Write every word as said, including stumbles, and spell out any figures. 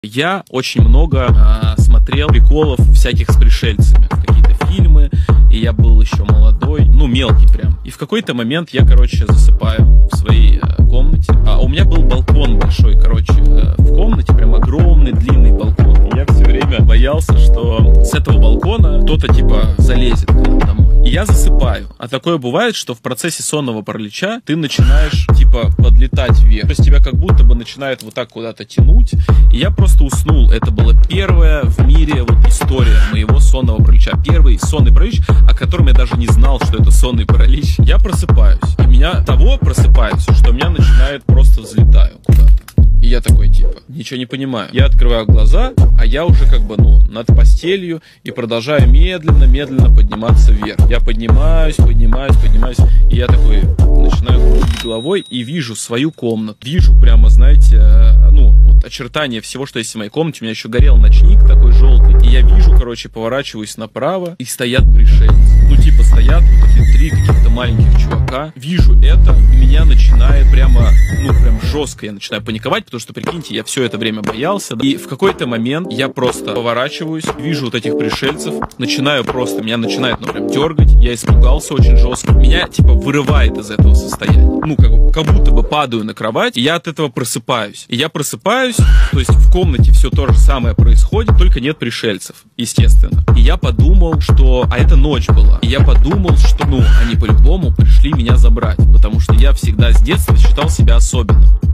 Я очень много а, смотрел приколов всяких с пришельцами, какие-то фильмы, и я был еще молодой, ну мелкий прям. И в какой-то момент я, короче, засыпаю в своей а, комнате. А у меня был балкон большой, короче, а, в комнате, прям огромный, длинный балкон. И я все время боялся, что с этого балкона кто-то типа залезет к нам домой. И я засыпаю. А такое бывает, что в процессе сонного паралича ты начинаешь типа подлетать вверх. То есть тебя как будто бы начинает вот так куда-то тянуть. И я просто уснул. Это была первая в мире вот история моего сонного паралича. Первый сонный паралич, о котором я даже не знал, что это сонный паралич. Я просыпаюсь. И меня того просыпаюсь, что меня начинает просто взлетаю куда-то. И я такой, типа, ничего не понимаю. Я открываю глаза, а я уже как бы, ну, над постелью и продолжаю медленно-медленно подниматься вверх. Я поднимаюсь, поднимаюсь, поднимаюсь, и я такой начинаю крутить головой и вижу свою комнату. Вижу прямо, знаете, ну, вот очертания всего, что есть в моей комнате. У меня еще горел ночник такой желтый. И я вижу, короче, поворачиваюсь направо, и стоят пришельцы. Ну, типа, стоят вот такие три каких-то маленьких чувака. Вижу это, и меня начинает прямо, ну, прям жестко я начинаю паниковать, потому что, прикиньте, я все это время боялся. И в какой-то момент я просто поворачиваюсь, вижу вот этих пришельцев, начинаю просто, меня начинает, ну, прям дергать. Я испугался очень жестко. Меня, типа, вырывает из этого состояния. Ну, как, бы, как будто бы падаю на кровать, и я от этого просыпаюсь. И я просыпаюсь, то есть в комнате все то же самое происходит, только нет пришельцев, естественно. И я подумал, что... А это ночь была. И я подумал, что, ну, они по-любому пришли меня забрать, потому что я всегда с детства считал себя особенным.